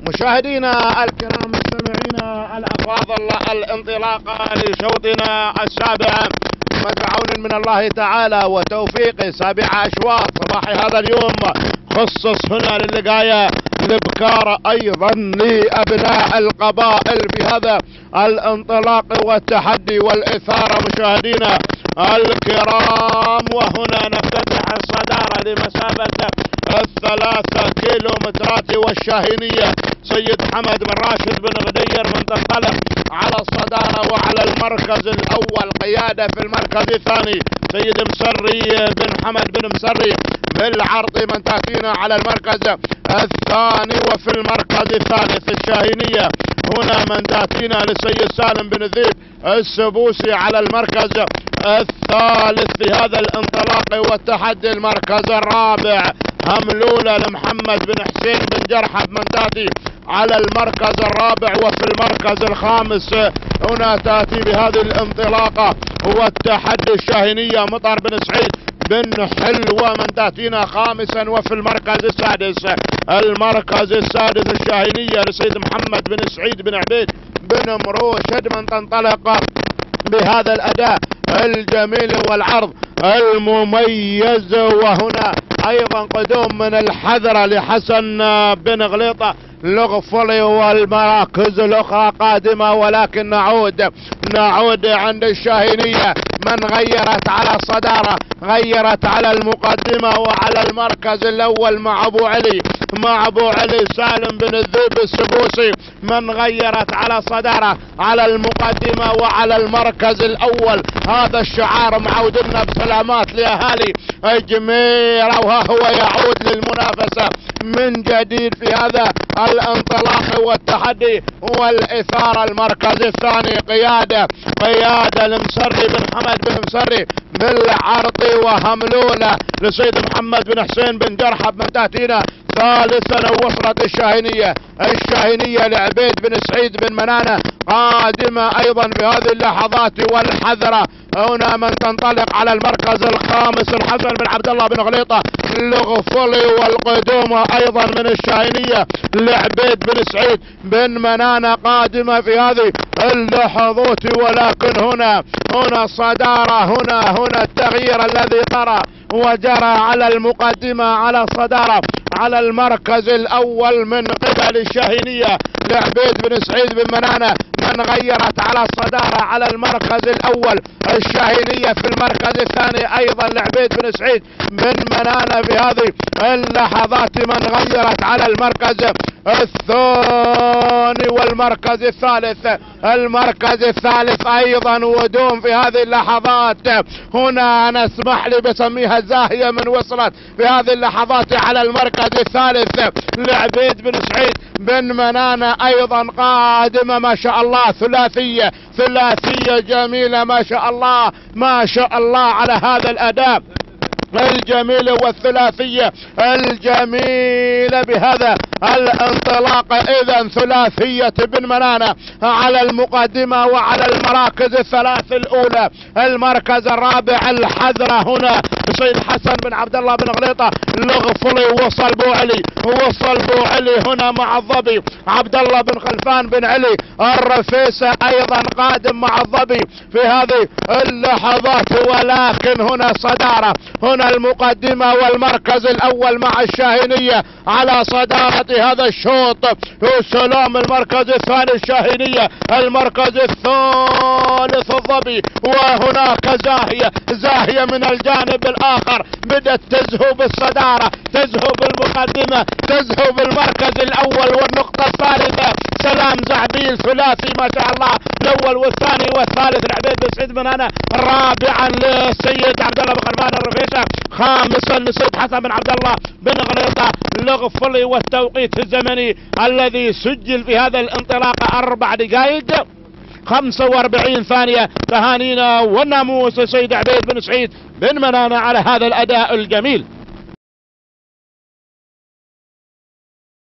مشاهدينا الكرام مستمعينا الأفاضل، الانطلاقة لشوطنا السابع مدعون من الله تعالى وتوفيقه. 7 أشواط صباح هذا اليوم خصص هنا للقاية الابكار ايضا لابناء القبائل في هذا الانطلاق والتحدي والاثارة مشاهدينا الكرام. وهنا نفتتح الصدارة لمسافة 3 كيلومترات، والشاهينية سيد حمد بن راشد بن غدير من تنطلق على الصدارة وعلى المركز الاول. قيادة في المركز الثاني سيد مسري بن حمد بن مسري بالعرض من تأتينا على المركز الثاني. وفي المركز الثالث الشاهينية هنا من تأتينا للسيد سالم بن ذيب السبوسي على المركز الثالث في هذا الانطلاق والتحدي. المركز الرابع هملولة لمحمد بن حسين بن جرحب من تأتي على المركز الرابع. وفي المركز الخامس هنا تأتي بهذه الانطلاقة والتحدي الشاهينية مطر بن سعيد بن حلوة من تأتينا خامسا. وفي المركز السادس الشاهينية لسيد محمد بن سعيد بن عبيد بن مروشد من تنطلق بهذا الأداء الجميل والعرض المميز. وهنا أيضا قدوم من الحذرة لحسن بن غليطة لغفلي، والمراكز الأخرى قادمة. ولكن نعود عند الشاهينية من غيرت على الصدارة، غيرت على المقدمة وعلى المركز الأول مع أبو علي سالم بن الذيب السبوسي من غيرت على الصدارة على المقدمة وعلى المركز الأول. هذا الشعار معودنا بسلامات لأهالي جميرة، وها هو يعود للمنافسة من جديد في هذا الانطلاق والتحدي والإثارة. المركز الثاني قيادة لمسري بن حمد بن مسري بالعرض، وهملولة لسيد محمد بن حسين بن جرحب من تأتينا ثالثا. وصلت الشاهينية لعبيد بن سعيد بن منانة قادمة ايضا في هذه اللحظات والحذرة. هنا من تنطلق على المركز الخامس الحسن بن عبد الله بن غليطة لغفلي، والقدوم ايضا من الشاهينية لعبيد بن سعيد بن منانة قادمة في هذه اللحظات. ولكن هنا الصدارة، هنا التغيير الذي طرأ وجرى على المقدمة على الصدارة على المركز الاول من قبل الشاهينية لعبيد بن سعيد بن منانة من غيرت على الصدارة على المركز الاول. الشاهينية في المركز الثاني ايضا لعبيد بن سعيد بن منانة في هذه اللحظات من غيرت على المركز الثاني. والمركز الثالث ايضا ودوم في هذه اللحظات. هنا انا اسمح لي بسميها زاهية من وصلت في هذه اللحظات على المركز الثالث لعبيد بن سعيد بن منانة ايضا قادمة ما شاء الله ثلاثية جميلة ما شاء الله على هذا الاداء الجميلة والثلاثية الجميلة بهذا الانطلاق. اذا ثلاثية بن منانة على المقدمة وعلى المراكز الثلاث الاولى. المركز الرابع الحذرة هنا سيد حسن بن عبد الله بن غليطة لغفلي. وصل بو علي هنا مع الظبي عبد الله بن خلفان بن علي الرفيسة ايضا قادم مع الظبي في هذه اللحظات. ولكن هنا صدارة، هنا المقدمة والمركز الاول مع الشاهينية على صدارة هذا الشوط. سلام المركز الثاني الشاهينية، المركز الثالث الظبي. وهناك زاهية من الجانب الاخر بدأت تزهو بالصدارة، تزهو بالمقدمة، تزهو بالمركز الاول والنقطة الثالثة. سلام زعبيل ثلاثي ما شاء الله، الاول والثاني والثالث لعبيد بن سعيد بن منانة. رابعا للسيد عبد الله بن خلفان الرفيسة. خامسا للسيد حسن بن عبد الله بن غليطة لغفلي. والتوقيت الزمني الذي سجل في هذا الانطلاق 4 دقائق 45 ثانية. تهانينا والناموس السيد عبيد بن سعيد بن منانة على هذا الاداء الجميل.